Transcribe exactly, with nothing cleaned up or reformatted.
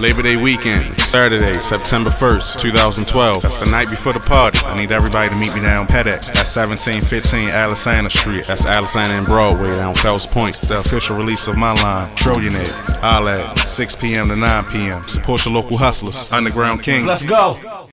Labor Day weekend, Saturday, September first, two thousand twelve. That's the night before the party. I need everybody to meet me down P E D X at seventeen fifteen Alisana Street. That's Alisana and Broadway down Fells Point. The official release of my line, Trillionaire. I'll at six p m to nine p m Support your local hustlers, Underground Kings. Let's go.